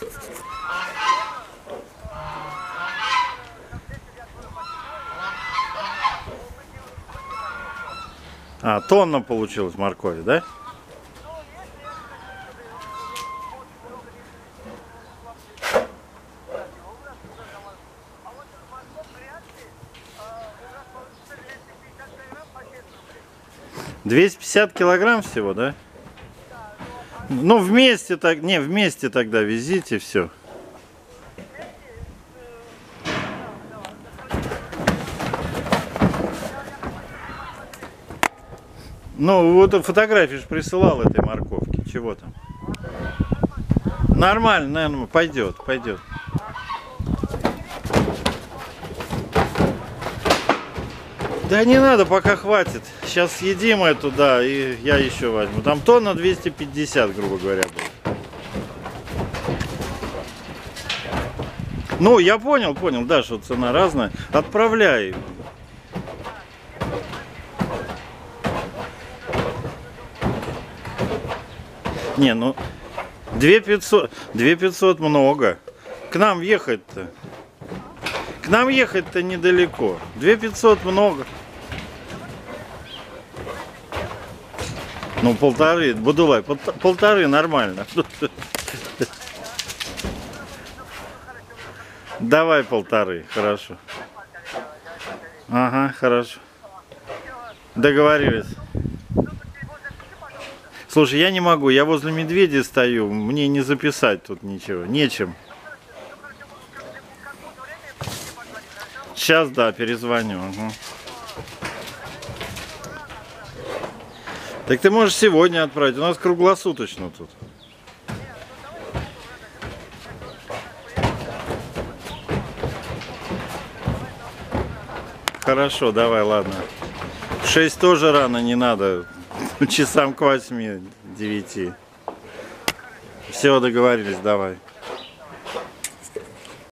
А, тонна получилась моркови, да? $250 всего, да? Ну, вместе так, не, вместе тогда везите все. Ну, вот фотографию же присылал этой морковки. Чего там? Нормально, наверное, пойдет. Да не надо, пока хватит. Сейчас съедим эту, да, и я еще возьму. Там тонна 250, грубо говоря, будет. Ну, я понял, да, что цена разная. Отправляй. Не, ну 2500 много. К нам ехать-то недалеко. 2500 много. Ну, полторы, Будулай, полторы нормально. Давай полторы, хорошо. Ага, хорошо. Договорились. Слушай, я не могу, я возле медведя стою, мне не записать тут ничего, нечем. Сейчас, да, перезвоню. Угу. Так ты можешь сегодня отправить, у нас круглосуточно тут. Хорошо, давай, ладно. В 6 тоже рано, не надо. Часам к 8-9. Все, договорились, давай.